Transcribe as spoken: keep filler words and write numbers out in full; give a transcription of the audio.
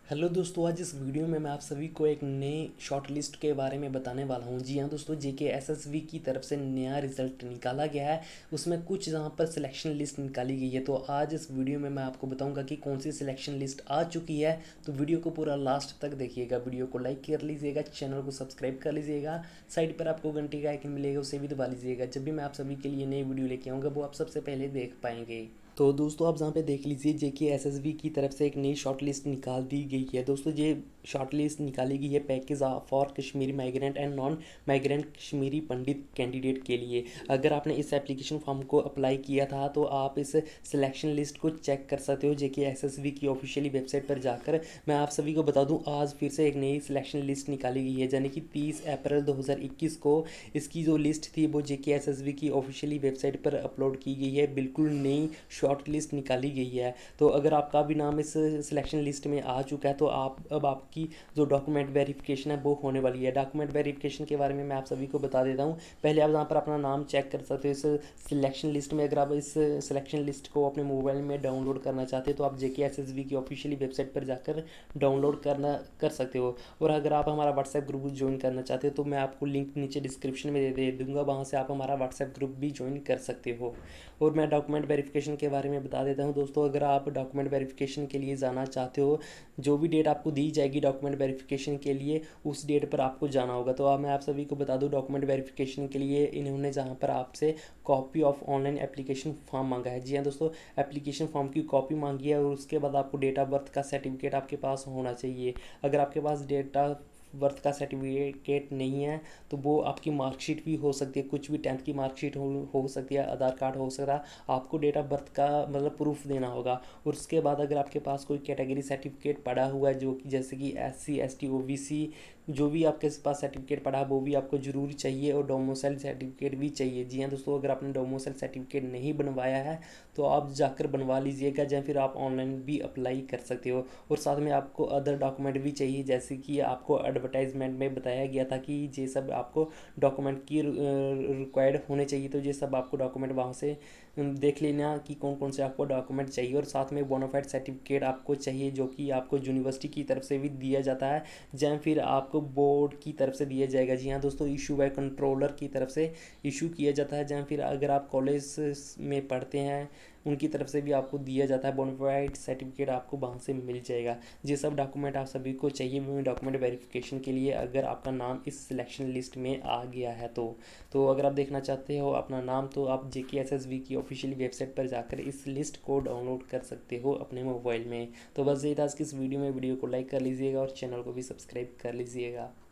Hello दोस्तों, आज इस वीडियो में मैं आप सभी को एक नए शॉर्ट लिस्ट के बारे में बताने वाला हूं। जी हाँ दोस्तों, जेके एसएसबी की तरफ से नया रिजल्ट निकाला गया है। उसमें कुछ यहाँ पर सिलेक्शन लिस्ट निकाली गई है। तो आज इस वीडियो में मैं आपको बताऊंगा कि कौन सी सिलेक्शन लिस्ट आ चुकी है। तो वीडियो को पूरा लास्ट तक देखिएगा। वीडियो को लाइक कर लीजिएगा, चैनल को सब्सक्राइब कर लीजिएगा, साइड पर आपको घंटी का आइकन मिलेगा, उसे भी दबा लीजिएगा। जब भी मैं आप सभी के लिए नई वीडियो लेके आऊँगा वो आप सबसे पहले देख पाएंगे। तो दोस्तों आप यहाँ पे देख लीजिए, जेके एसएसबी की तरफ से एक नई शॉर्ट लिस्ट निकाल दी गई है। दोस्तों ये शॉर्ट लिस्ट निकाली गई है package for Kashmiri migrant and non migrant Kashmiri Pandit candidate के लिए। अगर आपने इस एप्लीकेशन फॉर्म को अप्लाई किया था तो आप इस सिलेक्शन लिस्ट को चेक कर सकते हो जेके एसएसबी की ऑफिशियली वेबसाइट पर जाकर। मैं आप सभी को बता दूं, आज फिर से एक नई सिलेक्शन लिस्ट निकाली गई है, यानी कि तीस अप्रैल दो हज़ार इक्कीस को इसकी जो लिस्ट थी वो जेके एसएसबी की ऑफिशियली वेबसाइट पर अपलोड की गई है। बिल्कुल नई शॉर्ट लिस्ट निकाली गई है। तो अगर आपका भी नाम इस सिलेक्शन लिस्ट में आ चुका है तो आप अब आपकी जो डॉक्यूमेंट वेरिफिकेशन है वो होने वाली है। डॉक्यूमेंट वेरिफिकेशन के बारे में मैं आप सभी को बता देता हूँ। पहले आप यहाँ पर अपना नाम चेक कर सकते हो इस सिलेक्शन लिस्ट में। अगर आप इस सिलेक्शन लिस्ट को अपने मोबाइल में डाउनलोड करना चाहते हो तो आप जेके एस एस बी की ऑफिशियली वेबसाइट पर जाकर डाउनलोड करना कर सकते हो। और अगर आप हमारा व्हाट्सएप ग्रुप ज्वाइन करना चाहते हो तो मैं आपको लिंक नीचे डिस्क्रिप्शन में दे दे दूंगा, वहाँ से आप हमारा व्हाट्सएप ग्रुप भी ज्वाइन कर सकते हो। और मैं डॉक्यूमेंट वेरिफिकेशन के बारे में बता देता हूँ दोस्तों। अगर आप डॉक्यूमेंट वेरिफिकेशन के लिए जाना चाहते हो, जो भी डेट आपको दी जाएगी डॉक्यूमेंट वेरिफिकेशन के लिए उस डेट पर आपको जाना होगा। तो अब मैं आप सभी को बता दूं, डॉक्यूमेंट वेरिफिकेशन के लिए इन्होंने जहाँ पर आपसे copy of online application form मांगा है। जी हाँ दोस्तों, एप्लीकेशन फॉर्म की कॉपी मांगी है और उसके बाद आपको डेट ऑफ बर्थ का सर्टिफिकेट आपके पास होना चाहिए। अगर आपके पास डेट ऑफ बर्थ का सर्टिफिकेट नहीं है तो वो आपकी मार्कशीट भी हो सकती है, कुछ भी टेंथ की मार्कशीट हो हो सकती है, आधार कार्ड हो सकता है। आपको डेट ऑफ बर्थ का मतलब प्रूफ देना होगा। और उसके बाद अगर आपके पास कोई कैटेगरी सर्टिफिकेट पड़ा हुआ है, जो कि जैसे कि S C S T O B C, जो भी आपके पास सर्टिफिकेट पड़ा है वो भी आपको ज़रूर चाहिए। और डोमिसाइल सर्टिफिकेट भी चाहिए। जी हाँ दोस्तों, अगर आपने डोमिसाइल सर्टिफिकेट नहीं बनवाया है तो आप जाकर बनवा लीजिएगा, या फिर आप ऑनलाइन भी अप्लाई कर सकते हो। और साथ में आपको अदर डॉक्यूमेंट भी चाहिए, जैसे कि आपको एडवर्टाइजमेंट में बताया गया था कि ये सब आपको डॉक्यूमेंट की रिक्वायर्ड होने चाहिए। तो ये सब आपको डॉक्यूमेंट वहाँ से देख लेना कि कौन कौन से आपको डॉक्यूमेंट चाहिए। और साथ में बोनाफाइड सर्टिफिकेट आपको चाहिए, जो कि आपको यूनिवर्सिटी की तरफ से भी दिया जाता है, या फिर आपको बोर्ड की तरफ से दिया जाएगा। जी हाँ दोस्तों, इशू बाय कंट्रोलर की तरफ से इशू किया जाता है, या फिर अगर आप कॉलेज में पढ़ते हैं उनकी तरफ से भी आपको दिया जाता है। बोनाफाइड सर्टिफिकेट आपको वहाँ से मिल जाएगा। ये सब डॉक्यूमेंट आप सभी को चाहिए डॉक्यूमेंट वेरिफिकेशन के लिए, अगर आपका नाम इस सिलेक्शन लिस्ट में आ गया है तो तो अगर आप देखना चाहते हो अपना नाम तो आप जेके एस एस बी की ऑफिशियल वेबसाइट पर जाकर इस लिस्ट को डाउनलोड कर सकते हो अपने मोबाइल में। तो बस यही था आज की इस वीडियो में। वीडियो को लाइक कर लीजिएगा और चैनल को भी सब्सक्राइब कर लीजिएगा।